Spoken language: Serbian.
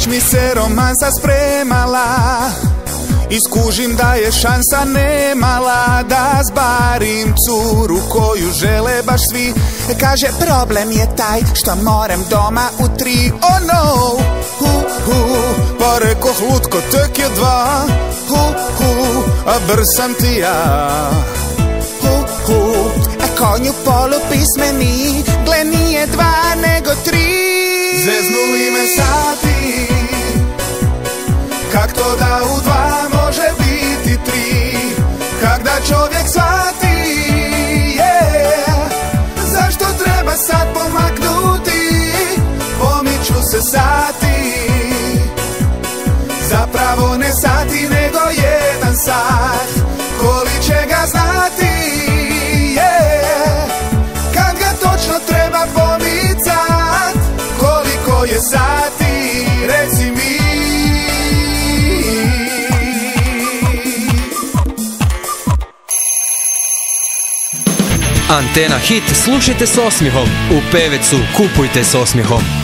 Već mi se romansa spremala i skužim da je šansa nemala da zbarim curu koju žele baš svi. Kaže problem je taj što moram doma u 3. Oh no, pa rekoh lutko tek je 2. A brz sam ti ja. Konju polupismeni, gle nije 2 nego 3. Zeznuli me sati, kak to da u 2 može biti 3. Kak da čovjek shvati, zašto treba sad pomaknuti, pomiču se sati. Zapravo ne sati nego 1 sat, koli će ga znati, kad ga točno treba pomicat, koliko je sati, reci mi. Antena Hit slušajte s osmihom, u Pevecu kupujte s osmihom.